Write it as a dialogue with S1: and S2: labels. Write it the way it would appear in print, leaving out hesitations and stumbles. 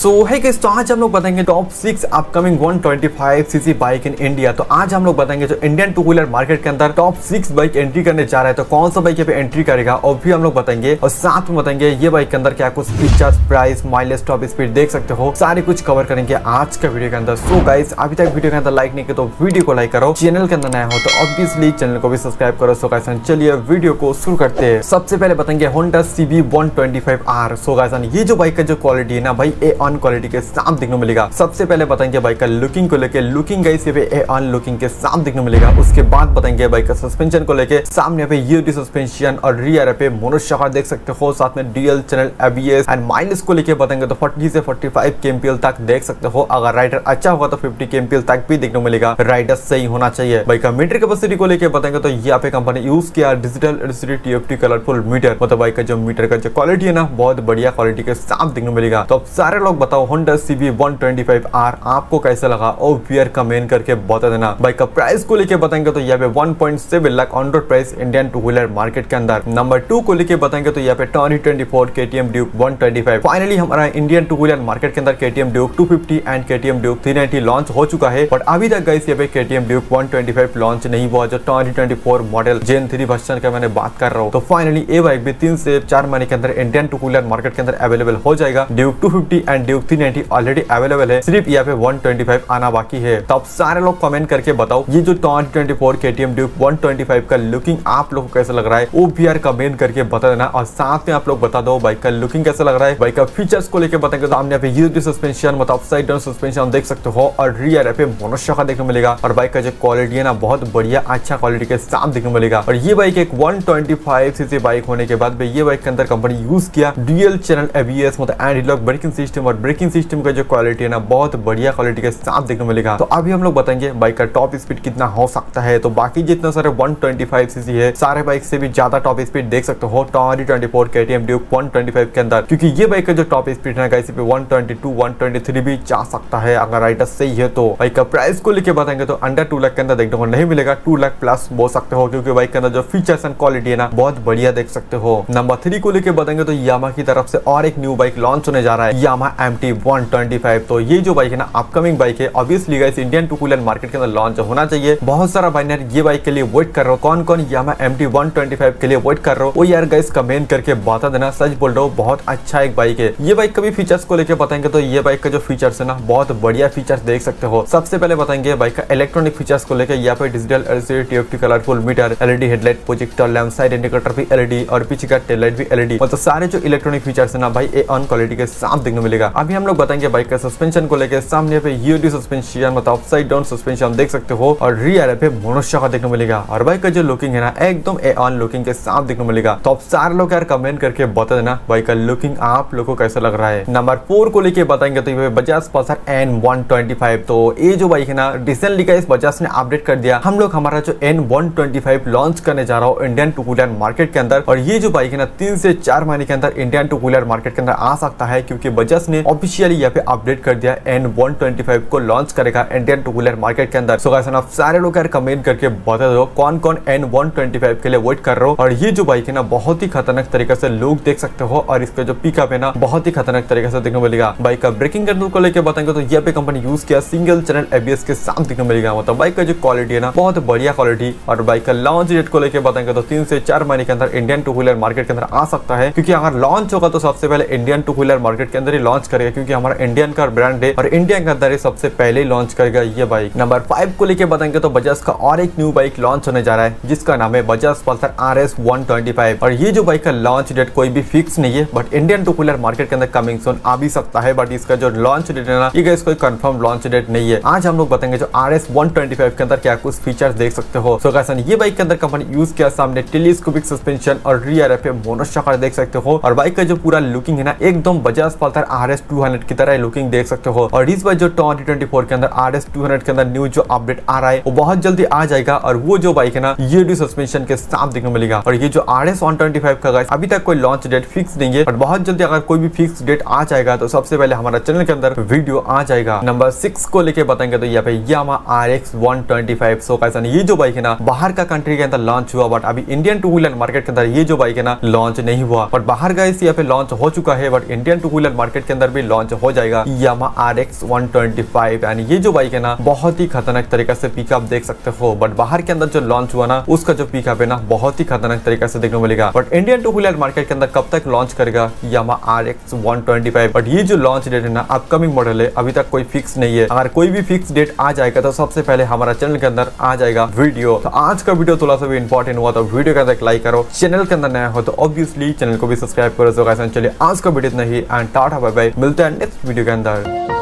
S1: सो है कि तो आज हम लोग बताएंगे top 6 upcoming 125cc bike in India. तो आज हम लोग बताएंगे जो इंडियन टू व्हीलर मार्केट के अंदर टॉप 6 बाइक एंट्री करने जा रहा है तो कौन सा बाइक यहाँ पे एंट्री करेगा और भी हम लोग बताएंगे और साथ में बताएंगे ये बाइक के अंदर क्या कुछ features, price, mileage, top speed देख सकते हो, सारे कुछ कवर करेंगे आज का वीडियो के अंदर। सो गाइस अभी तक वीडियो के अंदर लाइक नहीं किया तो वीडियो को लाइक करो, चैनल के अंदर नया हो तो ऑब्वियसली चैनल को भी सब्सक्राइब करो। सो गाइस चलिए वीडियो को शुरू करते हैं। सबसे पहले बताएंगे होंडा CB125R। सो गाइस ये जो बाइक का जो क्वालिटी है ना भाई A1 क्वालिटी के साथ देखने को मिलेगा। सबसे पहले बताएंगे बाइक का लुकिंग को लेके, लुकिंग गाइस ये पे A1 लुकिंग के साथ देखने को मिलेगा। उसके बाद बताएंगे बाइक का सस्पेंशन को लेके, सामने पे यूडी सस्पेंशन और रियर पे मोनोशॉक देख सकते हो, साथ में dual channel ABS and mileage को लेके बताएंगे तो 40 से 45 kmpl तक देख सकते हो। अगर राइडर अच्छा होगा तो 50 kmpl तक भी देखने को मिलेगा, राइडर सही होना चाहिए। बाइक का मीटर कैपेसिटी को लेके बताएंगे तो यहाँ पे कंपनी यूज किया digital LCD TFT colourful meter, मतलब बाइक का जो मीटर का जो क्वालिटी है ना बहुत बढ़िया क्वालिटी के साथ देखने को मिलेगा। तो अब सारे लोग बताओ होंडा CB125R आपको कैसा लगा और फिर कमेंट करके बता देना। बाइक का प्राइस को लेके बताएंगे तो यहाँ पे 1.7 lakh on road price Indian two wheeler market के अंदर। नंबर 2 को लेके बताएंगे तो यहाँ पे 2024 KTM Duke 125 फाइनली हमारा इंडियन टू व्हीलर मार्केट के अंदर KTM Duke 250 and KTM Duke 390 launch हो चुका है, बट अभी तक गाइस यहाँ पे KTM Duke 125 लॉन्च नहीं हुआ। जो 2024 मॉडल Gen 3 वर्जन का मैंने बात कर रहा हूँ, तो फाइनली ये बाइक भी 3 से 4 महीने के अंदर इंडियन टू व्हीलर मार्केट के अंदर अवेलेबल हो जाएगा। Duke 250 and Duke 390 already available है, सिर्फ यहाँ पे 125 आना बाकी है। तो अब सारे लोग कमेंट करके बताओ ये जो 2024 KTM Duke 125 का लुकिंग आप लोग को कैसा लग रहा है वो भी यार कमेंट करके बता देना। और साथ में आप लोग बता दो बाइक का लुकिंग कैसा लग रहा है। बाइक का फीचर्स को लेकर बताएंगे सामने यहाँ पे यूडी सस्पेंशन मतलब अपसाइड डाउन सस्पेंशन देख सकते हो और रियर पे मोनोशॉक देखने को मिलेगा। और बाइक का जो क्वालिटी है ना बहुत बढ़िया अच्छा क्वालिटी के साथ देखने को मिलेगा। और ये बाइक एक 125cc बाइक होने के बाद ये बाइक के अंदर कंपनी यूज किया डुअल चैनल ABS मतलब एंटी लॉक ब्रेकिंग सिस्टम, और ब्रेकिंग सिस्टम का जो क्वालिटी है ना बहुत बढ़िया क्वालिटी के साथ देखने को मिलेगा। तो अभी हम लोग बताएंगे बाइक का टॉप स्पीड कितना हो सकता है। तो बाकी जितना सारे 125cc है सारे बाइक से भी ज्यादा टॉप स्पीड देख सकते हो 2024 KTM Duke 125 के अंदर, क्योंकि ये बाइक का जो टॉप स्पीड है गाइस पे 122 123 भी जा सकता है अगर राइडर सही है। तो बाइक का प्राइस को लेके बताएंगे तो अंडर 2 लाख के अंदर देखने को नहीं मिलेगा, 2 लाख प्लस बोल सकते हो, क्योंकि बाइक के अंदर जो फीचर्स एंड क्वालिटी है ना बहुत बढ़िया देख सकते हो। नंबर 3 को लेके बताएंगे तो यामा की तरफ से और एक न्यू बाइक लॉन्च होने जा रहा है, यामा MT125। तो ये जो बाइक है ना अपकमिंग बाइक है, obviously guys Indian two wheeler market के अंदर लॉन्च होना चाहिए। बहुत सारा बाइनर ये बाइक के लिए वेट कर रहा हो, कौन कौन यामा MT125 के लिए वेट कर रहा हो वो यार गाइस कमेंट करके बता देना। सच बोल रहा हूँ बहुत अच्छा एक बाइक है ये बाइक। कभी फीचर्स को लेके बताएंगे तो ये बाइक का जो फीचर्स है ना बहुत बढ़िया फीचर्स देख सकते हो। सबसे पहले बताएंगे बाइक का इलेक्ट्रॉनिक फीचर्स को लेके, यहाँ पे digital LCD TFT colourful meter, LED headlight, projector lamp, side indicator भी LED और पीछे का टेल लाइट भी LED, मतलब सारे जो इलेक्ट्रॉनिक फीचर्स है ना भाई A1 क्वालिटी के साथ देखने को मिलेगा। अभी हम लोग बताएंगे बाइक का सस्पेंशन को लेके, सामने पे यूडी सस्पेंशन मतलब अपसाइड डाउन सस्पेंशन देख सकते हो और रियर पे मोनोशॉक देखने को मिलेगा। और बाइक का जो लुकिंग है ना एकदम A1 लुकिंग के साथ देखने को मिलेगा। तो आप सारे लोग यार कमेंट करके बता देना बाइक का लुकिंग आप लोगों को कैसा लग रहा है। नंबर 4 को लेके बताएंगे तो ये बजाज पल्सर N125। तो ये जो बाइक है ना रिसेंटली गाइस बजाज ने अपडेट कर दिया, हम लोग हमारा जो N125 लॉन्च करने जा रहा हूँ इंडियन टू व्हीलर मार्केट के अंदर। और ये जो बाइक है ना 3 से 4 महीने के अंदर इंडियन टू व्हीलर मार्केट के अंदर आ सकता है, क्योंकि बजाज ने ऑफिशियली यहाँ पे अपडेट कर दिया N125 को लॉन्च करेगा इंडियन टू व्हीलर मार्केट के अंदर। सो गाइस आप सारे लोग यार कमेंट करके बता दो कौन कौन N125 के लिए वेट कर रहे हो। और ये जो बाइक है ना बहुत ही खतरनाक तरीके से लुक देख सकते हो और इसका जो पिकअप है ना बहुत ही खतरनाक तरीके से देखने को मिलेगा। बाइक का ब्रेकिंग कंट्रोल को लेकर बताएंगे तो यहाँ पे कंपनी यूज किया सिंगल चैनल ABS के साथ देखने को मिलेगा, मतलब बाइक का जो क्वालिटी है ना बहुत बढ़िया क्वालिटी। और बाइक का लॉन्च डेट को लेकर बताएंगे तो 3 से 4 महीने के अंदर इंडियन टू व्हीलर मार्केट के अंदर आ सकता है, क्योंकि अगर लॉन्च होगा तो सबसे पहले इंडियन टू व्हीलर मार्केट के अंदर ही लॉन्च करेगा, क्योंकि हमारा इंडियन का ब्रांड है और इंडिया के अंदर ही सबसे पहले लॉन्च करेगा ये बाइक। नंबर 5 को लेकर बताएंगे तो बजाज का और एक न्यू बाइक लॉन्च होने जा रहा है जिसका नाम है बजाज पल्सर RS125। और ये जो बाइक का लॉन्च डेट कोई भी फिक्स नहीं है, but Indian two wheeler market के अंदर कमिंग सून आ भी सकता है, बट इसका जो लॉन्च डेट है ना ये कोई कंफर्म लॉन्च डेट नहीं है। आज हम लोग बताएंगे जो RS125 के अंदर क्या कुछ फीचर्स देख सकते हो। सो गाइस ये बाइक के अंदर कंपनी यूज किया सामने टेलीस्कोपिक सस्पेंशन और रियर पे मोनोशॉक देख सकते हो। और बाइक का जो पूरा लुकिंग है ना एकदम बजाज पल्सर RS200 की तरह लुकिंग देख सकते हो। और इस बार जो 2024 के अंदर RS200 के अंदर न्यू जो अपडेट आ रहा है वो बहुत जल्दी आ जाएगा, और वो जो बाइक है ना यूडी सस्पेंशन के साथ देखने को मिलेगा। और ये जो RS125 का गाइस अभी तक कोई लॉन्च डेट फिक्स नहीं है, बट बहुत जल्दी अगर कोई भी फिक्स डेट आ जाएगा तो सबसे पहले हमारा चैनल के अंदर वीडियो आ जाएगा। नंबर 6 को लेके बताएंगे तो यहाँ पे यामा RX125। सो गाइस ये जो बाइक है ना बाहर का कंट्री के अंदर लॉन्च हुआ, बट अभी इंडियन टू व्हीलर मार्केट के अंदर ये जो बाइक है ना लॉन्च नहीं हुआ, बट बाहर गाइस यहाँ पे लॉन्च हो चुका है, but Indian two wheeler market के अंदर भी लॉन्च हो जाएगा यामाहा RX 125। यानी ये जो बाइक है ना बहुत ही खतरनाक तरीके से पिकअप देख सकते हो, बट बाहर के अंदर जो लॉन्च हुआ ना उसका जो पिकअप है ना बहुत ही खतरनाक तरीके से देखने को मिलेगा। But Indian two wheeler market के अंदर कब तक लॉन्च करेगा यामाहा RX 125, बट ये जो लॉन्च डेट है ना अपकमिंग मॉडल है, अभी तक कोई फिक्स नहीं है। अगर कोई भी फिक्स डेट आ जाएगा तो सबसे पहले हमारा चैनल के अंदर आ जाएगा वीडियो। तो आज का वीडियो थोड़ा सा भी इंपॉर्टेंट हुआ तो वीडियो के अंदर लाइक करो, चैनल के अंदर नया हो तो ऑब्वियसली चैनल को भी सब्सक्राइब करो। चलिए आज का वीडियो इतना ही एंड टाटा बाय बाय, मिलते हैं नेक्स्ट वीडियो के अंदर।